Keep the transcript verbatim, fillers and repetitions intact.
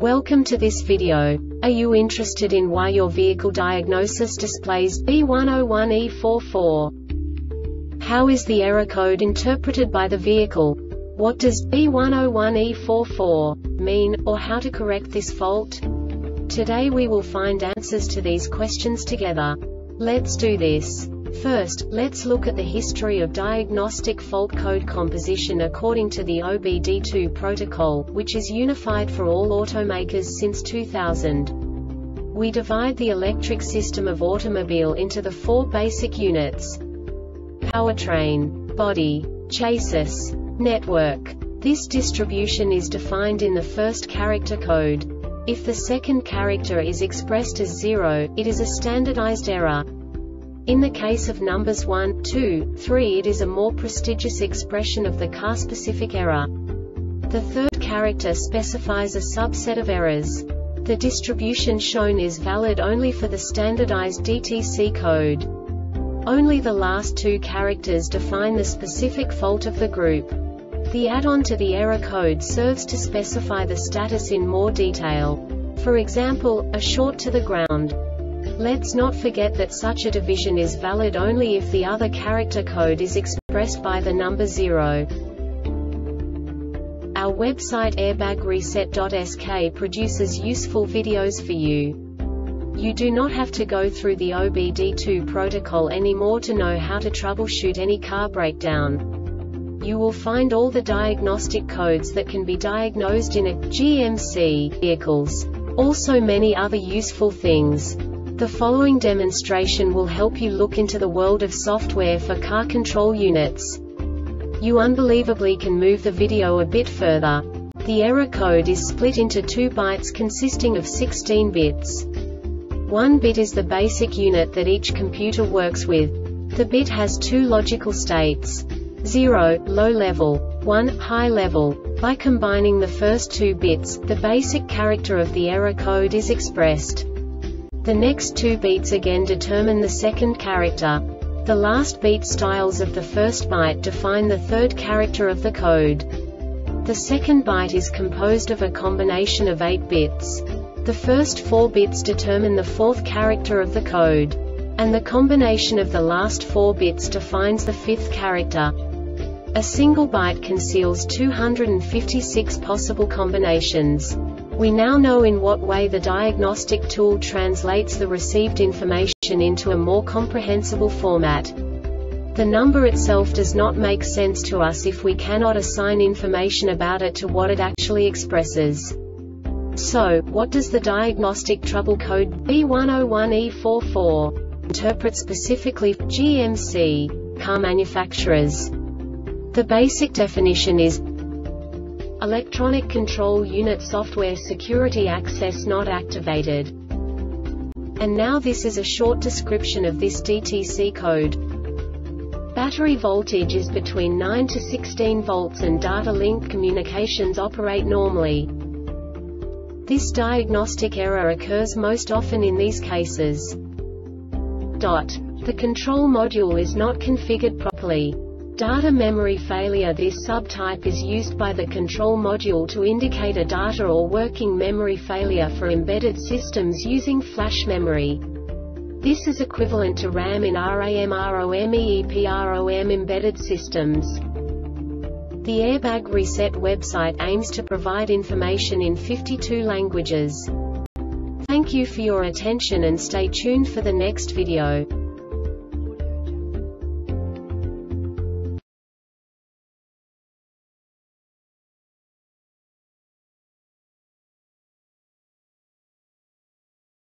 Welcome to this video. Are you interested in why your vehicle diagnosis displays B one zero one E four four? How is the error code interpreted by the vehicle? What does B one zero one E four four mean, or how to correct this fault? Today we will find answers to these questions together. Let's do this. First, let's look at the history of diagnostic fault code composition according to the O B D two protocol, which is unified for all automakers since two thousand. We divide the electric system of automobile into the four basic units: powertrain, body, chassis, network. This distribution is defined in the first character code. If the second character is expressed as zero, it is a standardized error. In the case of numbers one, two, three, it is a more prestigious expression of the car-specific error. The third character specifies a subset of errors. The distribution shown is valid only for the standardized D T C code. Only the last two characters define the specific fault of the group. The add-on to the error code serves to specify the status in more detail. For example, a short to the ground. Let's not forget that such a division is valid only if the other character code is expressed by the number zero. Our website airbag reset dot S K produces useful videos for you. You do not have to go through the O B D two protocol anymore to know how to troubleshoot any car breakdown. You will find all the diagnostic codes that can be diagnosed in a G M C vehicles. Also many other useful things. The following demonstration will help you look into the world of software for car control units. You unbelievably can move the video a bit further. The error code is split into two bytes consisting of sixteen bits. One bit is the basic unit that each computer works with. The bit has two logical states: zero, low level, one, high level. By combining the first two bits, the basic character of the error code is expressed. The next two beats again determine the second character. The last beat styles of the first byte define the third character of the code. The second byte is composed of a combination of eight bits. The first four bits determine the fourth character of the code. And the combination of the last four bits defines the fifth character. A single byte conceals two hundred fifty-six possible combinations. We now know in what way the diagnostic tool translates the received information into a more comprehensible format. The number itself does not make sense to us if we cannot assign information about it to what it actually expresses. So, what does the diagnostic trouble code B one zero one E four four interpret specifically for G M C car manufacturers? The basic definition is Electronic Control Unit Software Security Access Not Activated. And now this is a short description of this D T C code. Battery voltage is between nine to sixteen volts and data link communications operate normally. This diagnostic error occurs most often in these cases. Dot. The control module is not configured properly. Data memory failure. This subtype is used by the control module to indicate a data or working memory failure for embedded systems using flash memory. This is equivalent to RAM in RAM, ROM, EEPROM embedded systems. The Airbag Reset website aims to provide information in fifty-two languages. Thank you for your attention and stay tuned for the next video.